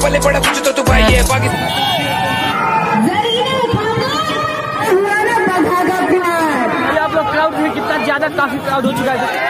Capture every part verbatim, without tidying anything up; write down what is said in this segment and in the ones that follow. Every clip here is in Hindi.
पले पड़ा कुछ तो तू भाई है पाकिस्तान। आप लोग क्राउड में कितना ज्यादा काफी क्राउड हो चुका है।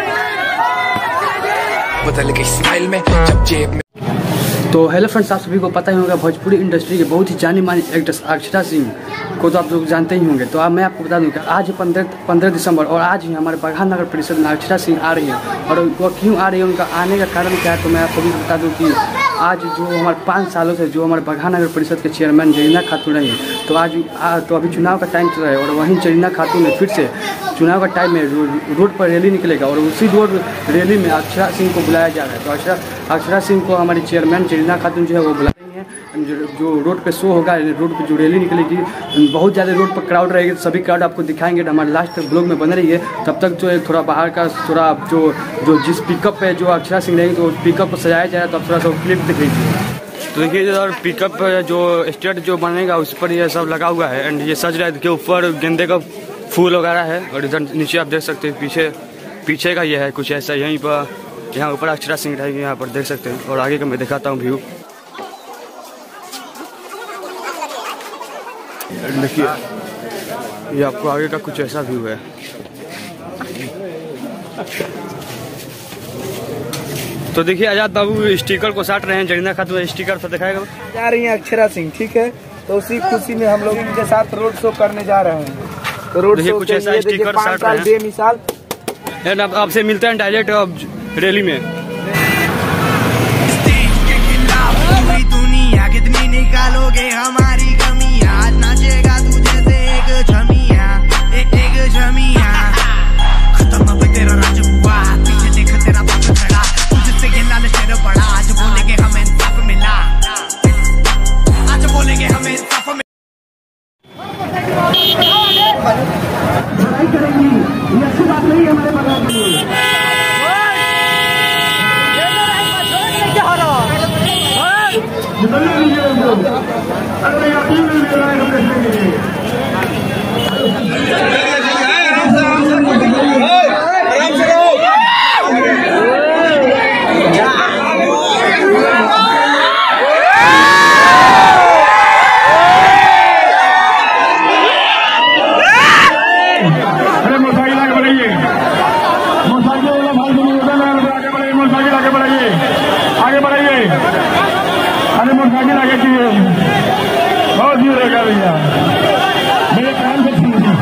बदल गई स्माइल में जब जेब में। तो हेलो फ्रेंड्स, आप सभी को पता ही होगा भोजपुरी इंडस्ट्री के बहुत ही जानी मानी एक्ट्रेस अक्षरा सिंह को तो आप लोग जानते ही होंगे। तो अब मैं आपको बता दूं कि आज पंद्रह पंद्रह दिसंबर और आज ही हमारे बगहा नगर परिषद में अक्षरा सिंह आ रही है। और वो क्यों आ रही है, उनका आने का कारण क्या है, तो मैं आप सभी को बता दूं कि आज जो हमारे पाँच सालों से जो हमारे बगहा नगर परिषद के चेयरमैन जरीना खातून रही है, तो आज आ, तो अभी चुनाव का टाइम चल रहा है और वहीं जरीना खातून ने फिर से चुनाव का टाइम में रोड पर रैली निकलेगा और उसी रोड रैली में अक्षरा सिंह को बुलाया जा रहा है। तो अक्षरा अक्षरा सिंह को हमारी चेयरमैन जरीना खातून जो है वो बुला रही हैं। जो रोड पे शो होगा, रोड पे जो रैली निकलेगी, बहुत ज़्यादा रोड पर क्राउड रहेगी। सभी क्राउड आपको दिखाएंगे। हमारे लास्ट तक ब्लॉग में बने रहिए। तब तक जो है थोड़ा बाहर का थोड़ा जो जो जिस पिकअप पे जो अक्षरा सिंह रहेगी तो पिकअप को सजाया जा रहा है, तो आप थोड़ा सा क्लिप दिख लीजिए। तो देखिए इधर पिकअप जो स्टेट जो बनेगा उस पर ये सब लगा हुआ है एंड ये सज रहा है के ऊपर गेंदे का फूल वगैरह है। और इधर नीचे आप देख सकते हैं पीछे पीछे का ये है कुछ ऐसा। यहीं पर यहाँ ऊपर अक्षरा सिंह रहेगी, यहाँ पर देख सकते हैं। और आगे का मैं दिखाता हूँ व्यू। देखिए ये आपको आगे का कुछ ऐसा व्यू है। तो देखिए आजाद बाबू स्टिकर को साट रहे हैं। जरीना खातून स्टिकर से दिखाएगा जा रही हैं अक्षरा सिंह, ठीक है। तो उसी खुशी में हम लोग इनके साथ रोड शो करने जा रहे हैं। तो रोड शो कुछ ऐसा स्टिकर साट रहे हैं बेमिसाल। एंड अब आपसे मिलते हैं डायरेक्ट रैली में। पूरी दुनिया कितनी निकालोगे हमारी कमी, आज नाचेगा तू जैसे एक झमिया एक एक झमिया। खत्म अब तेरा राज हुआ, पीछे देख तेरा बाप खड़ा, तुझसे ये लाल शेर बड़ा। आज बोलेंगे हमें इंसाफ मिला, आज बोलेंगे हमें इंसाफ मिला। लड़ाई करेंगी ये अच्छी बात नहीं है हमारे बगल में। अरे यकीन नहीं ले रहा है हम कहते हैं। अरे मोटरसाइकिल आगे बढ़ाइए, मोटरसाइकिल वाला भाई आगे बढ़ाइए, मोटरसाइकिल आगे बढ़ाइए, आगे बढ़ाइए। अरे मोटरसाइकिल आगे कीजिए, बहुत दूर रहेगा भैया, मेरे काम से ठीक है।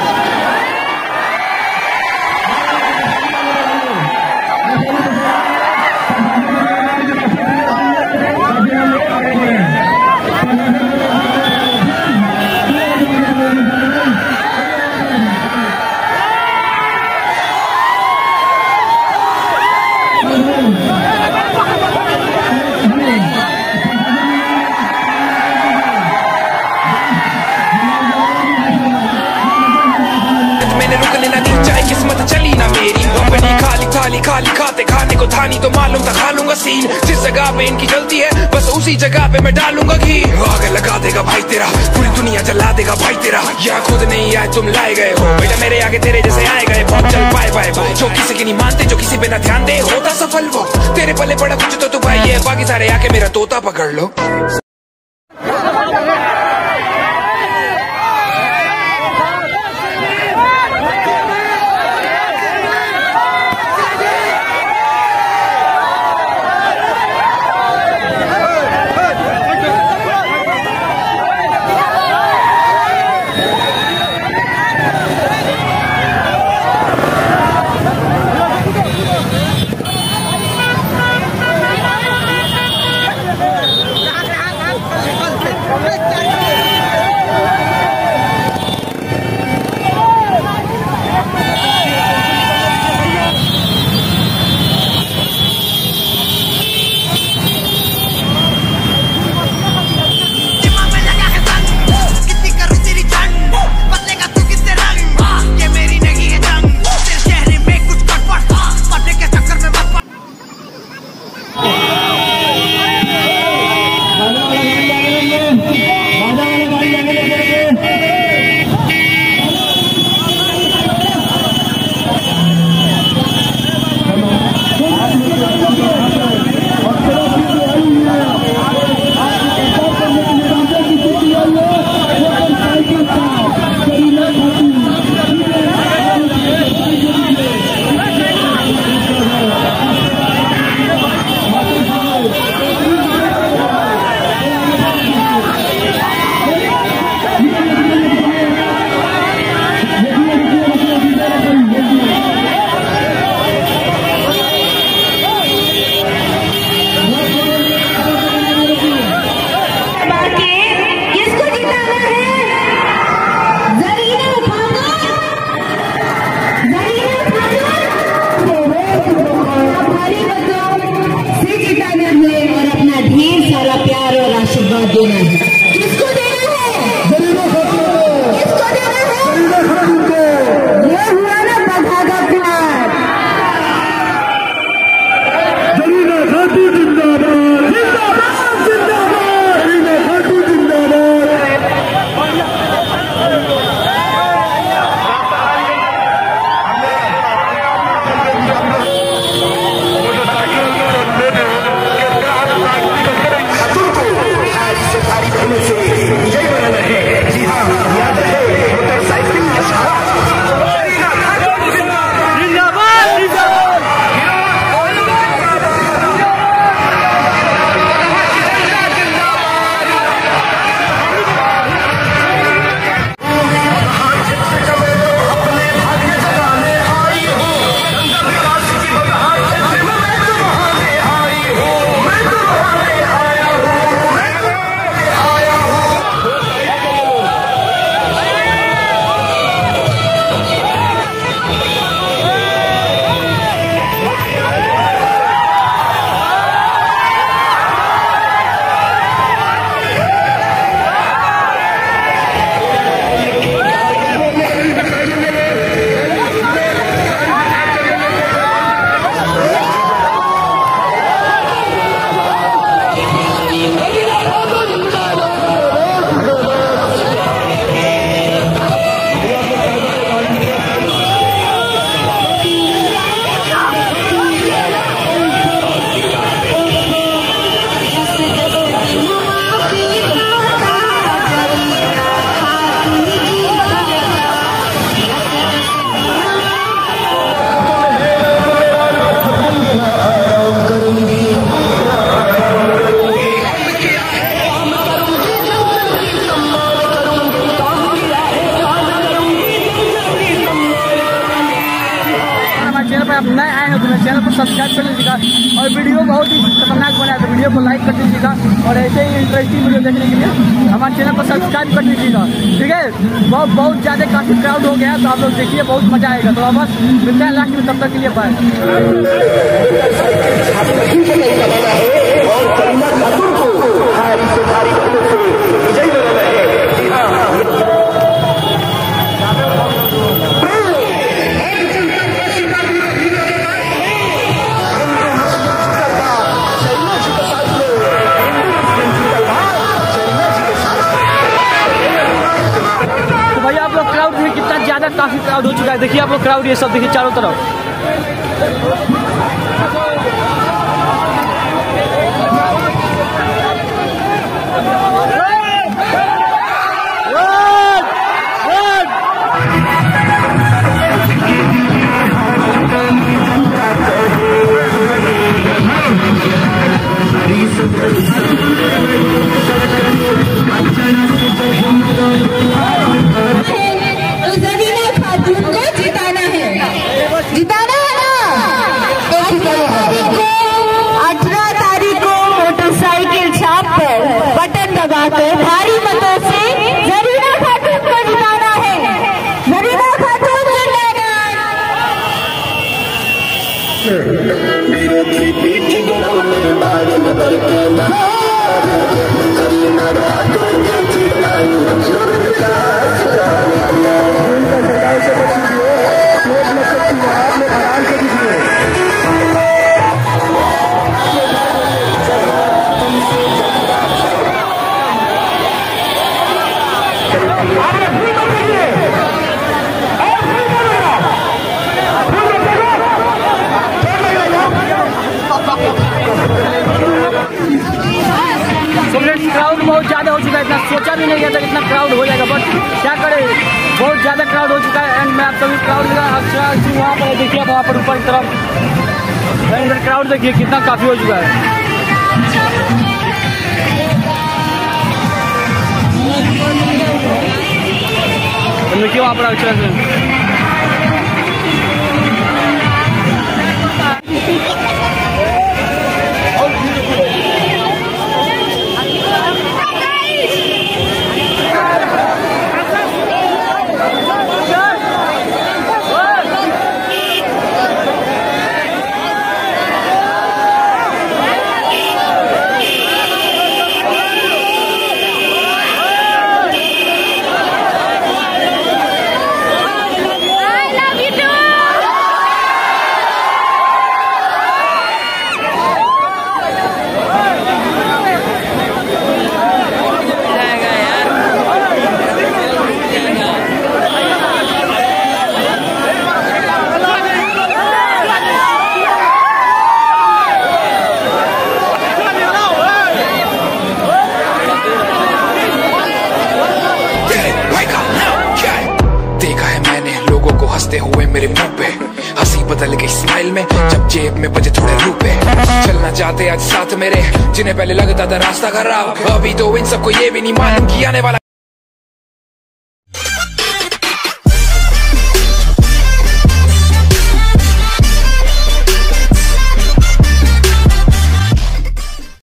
खाली खाली खाते खाने को थानी तो मालूम था खा लूंगा सीन। जिस जगह पे इनकी जलती है बस उसी जगह पे मैं डालूंगा घी। आग लगा देगा भाई तेरा, पूरी दुनिया जला देगा भाई तेरा। यहाँ खुद नहीं आए तुम लाए गए हो बेटा, मेरे आगे तेरे जैसे आए गए बहुत चल पाए बाय बाय। जो किसी की नहीं मानते, जो किसी पे ना ध्यान दे, होता सफल वो। तेरे पले पड़ा कुछ तो तू भाई है, बाकी सारे आके मेरा तोता पकड़ लो। बहुत ही खतरनाक बना है। तो वीडियो को लाइक कर दीजिएगा और ऐसे ही इंटरेस्टिंग वीडियो देखने के लिए हमारे चैनल को सब्सक्राइब कर दीजिएगा, ठीक है। बहुत बहुत ज़्यादा काफ़ी क्राउड हो गया है, तो आप लोग देखिए, बहुत मजा आएगा। तो बस मिलते हैं लास्ट में, तब तक के लिए बाय। कितना ज्यादा काफी क्राउड हो चुका है। देखिए आप लोग क्राउड, ये सब देखिए चारों तरफ। भारी मतों से जरीना खातून को जिताना है। जरीना खातून क्राउड बहुत ज़्यादा हो चुका है। इतना सोचा भी नहीं गया था इतना क्राउड हो जाएगा, बट क्या करें, बहुत ज़्यादा क्राउड हो चुका है। एंड मैं आप सभी क्राउड अच्छा वहाँ पर देखिए, वहाँ पर ऊपर की तरफ इधर क्राउड देखिए कितना काफ़ी हो चुका है। देखिए वहाँ पर अच्छा से हंसते हुए मेरे मुंह पे, हंसी बदल गई स्माइल में जब जेब में बजे थोड़े रुपए। चलना चाहते आज साथ मेरे, जिन्हें पहले लगता था रास्ता खराब, अभी तो इन सबको ये भी नहीं मालूम कि आने वाला